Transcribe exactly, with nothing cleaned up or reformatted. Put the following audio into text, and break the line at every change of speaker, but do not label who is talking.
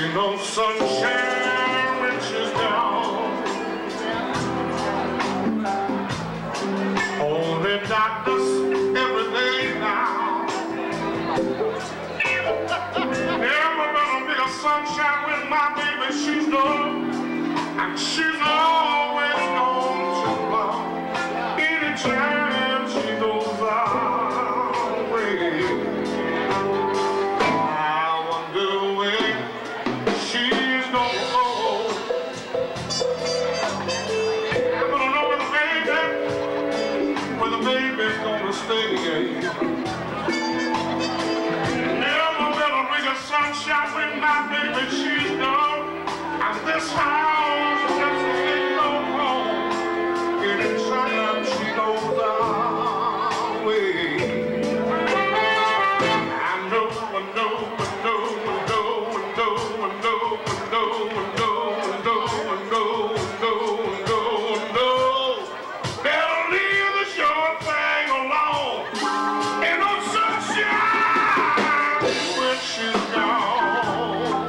Ain't no sunshine when she's gone. Only darkness every day now. Never gonna be a sunshine when my baby she's gone, and she's always gone too long. Anytime she goes away, I wonder where she's gonna go. I'm gonna know where the baby, where the baby's gonna stay. Sunshine when my baby she's gone, and this house just ain't no home. Anytime she goes away, I know, I know, I know, I know, I know, I know, I know, I know, I know, I know, I know, I know, they'll leave the short thing alone. Ain't no sunshine when she's gone.